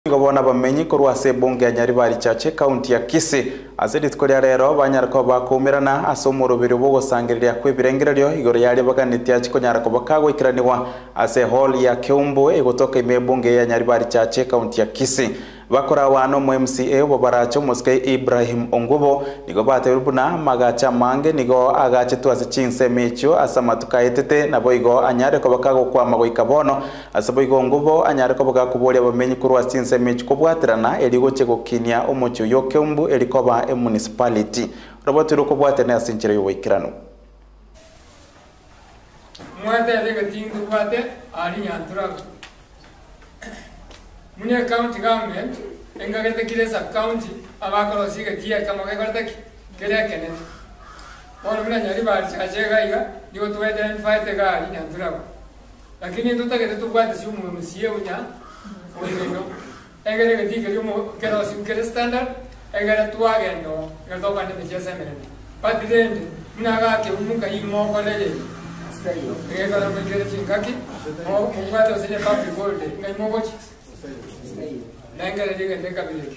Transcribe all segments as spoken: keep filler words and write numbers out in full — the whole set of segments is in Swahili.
Gobona bamenyi korwa se bonge ya Nyaribari chache kaunti ya Kisii azedit ko rero banyarako bakumirana asomoro biro bogo sangiria kwebirengererio igoro yari baganiti achiko nyarako bakago ikiraniwa ase hall ya Keumbu egotoka ime bonge ya Nyaribari chache kaunti ya Kisii bakora wano mu M C A bobaracho Moske Ibrahim Ongubo nigo baterubuna magacha mange nigo agache twase chinse mecho asamatuka etete nabo igo anyare ko bakago kwa mago ikabono asabo igo Ongubo anyare ko bagakuboria bamenyi kurwa chinse mecho kubwaterana eligo chego kinia omocho yo Keumbu elikoba e municipality roboti ruko bwatene asinchire yo wikirano mwate alega tingu bwate ari nyantura Munya county government engagete kile sub county abakoro siga tia kama gakorta kile kene ono mna Nyaribari chache gaiga nigo to identify te gari nyantura lakini tutagete tubwate si umu msie unya oyino engere gati ke yumo kero sim kere standard engere tuage no ngado kande mechesa mere patidende mna ga ke umunga imo kolele ngere kala mekere chingaki mo mugwato sine public holiday ngai mogochi Nengere diga ndeka bile.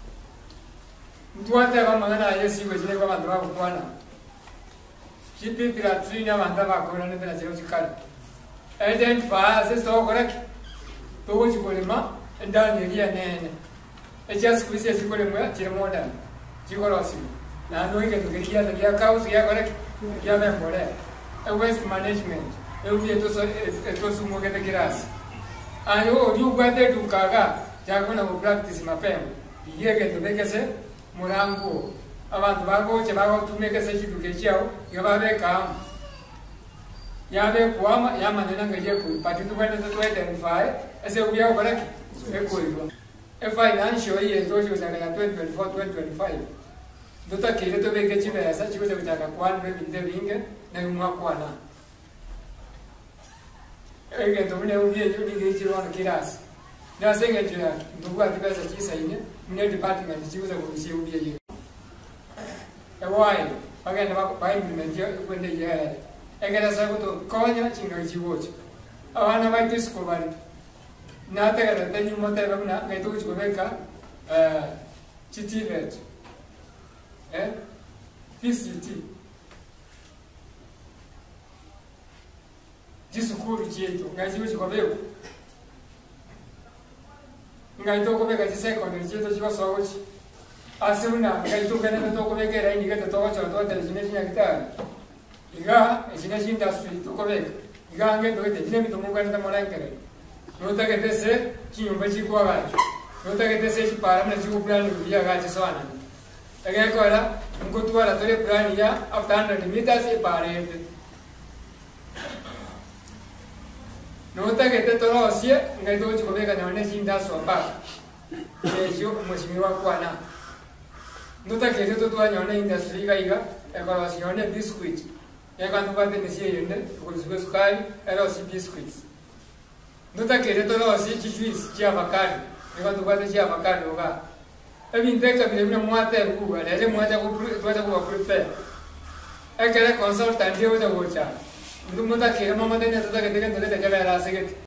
Mtuate kama ngana yesi wejine kwa mandra kwana. Chiti tira trinya manda bakona ne tena chero chikali. Identify as to correct. To go chikolema ndani ya nene. Ejas kwisi chikolema chire moda. Chikorosi. Na ndo inge tukiria ya kausi ya correct. Ya memore. A waste management. E uye to so to sumo ke te kirasi. Ayo yu gwate tukaga Jakuna mu practice mapema yege tubekese murango abantu bago che bago tumekese chiduke chao yababe kam yabe kwama yamanena ngaje ku patitu kwenda to identify ese ubiya baraki ekuibo e financial year tojo saka twenty twenty-four twenty twenty-five dota kile to beke chibe asa chiko cha kutaka kwanwe binde binge na umwakwana ege to mune ubiye yuni ngeji wana kirasi na senga jira ndugu atibasa chisa ine mune department chikuza kurusia ubiye ye ewai bagenda ba implement yo kwende ye egera sabuto konya chinga chiwocho abana ba disco bari na tegera tenyu mote bamna ngaito chikobeka eh chitivet eh P C T jisukuru chetu ngajiwe chikobeko ngaito ko beka secondary cheto chiba sawochi asuna ngaito kana to ko beka rai nigata to ko to tele jine jine kita iga jine jine industry to ko beka iga nge do te jine mi to mo kana ta mora kare no ta ke tese chi umba chi ko ga no ta ke tese chi para na chi plan ya ga chi swana aga ko ala unko tu ala tole plan ya after one hundred meters e pare Nota que te toro osie ngai do chiko beka na ne jinda so ba e jo mheshimiwa kwana nota que te to to anya ne industry ga iga e ko wasio ne biscuit e ka tu pate ne sie yende ko su sukari e ro si biscuits nota que te toro osie chi juice chi avocado e ka tu pate chi avocado ga e bin te ka bi ne mwate ku ga le mwate ku tu ta ku prepare e ka le consultant dio ja gocha Ndu muda kira mama dene tuta ke dene dene dene vera segeti